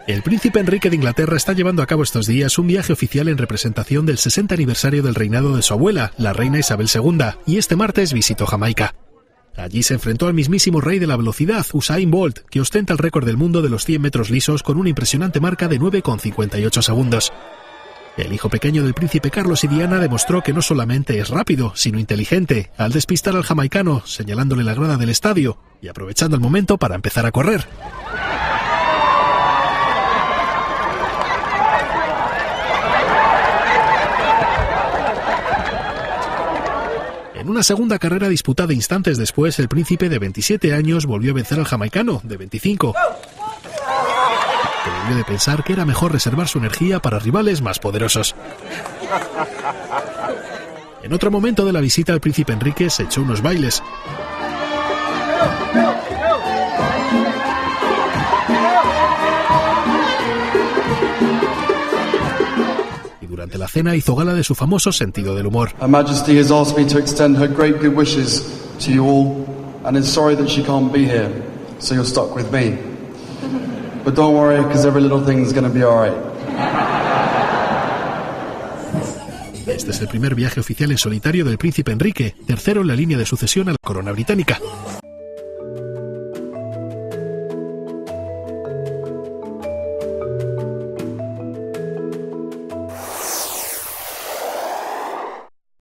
El príncipe Enrique de Inglaterra está llevando a cabo estos días un viaje oficial en representación del 60 aniversario del reinado de su abuela, la reina Isabel II, y este martes visitó Jamaica. Allí se enfrentó al mismísimo rey de la velocidad, Usain Bolt, que ostenta el récord del mundo de los 100 metros lisos con una impresionante marca de 9,58 segundos. El hijo pequeño del príncipe Carlos y Diana demostró que no solamente es rápido, sino inteligente, al despistar al jamaicano, señalándole la grada del estadio y aprovechando el momento para empezar a correr. En una segunda carrera disputada instantes después, el príncipe de 27 años volvió a vencer al jamaicano, de 25. Que debió de pensar que era mejor reservar su energía para rivales más poderosos. En otro momento de la visita, el príncipe Enrique se echó unos bailes. Durante la cena hizo gala de su famoso sentido del humor. Her Majesty has asked me to extend her great good wishes to you all and is sorry that she can't be here, so you're stuck with me. But don't worry, because every little thing's going to be all right. Este es el primer viaje oficial en solitario del príncipe Enrique, tercero en la línea de sucesión a la corona británica.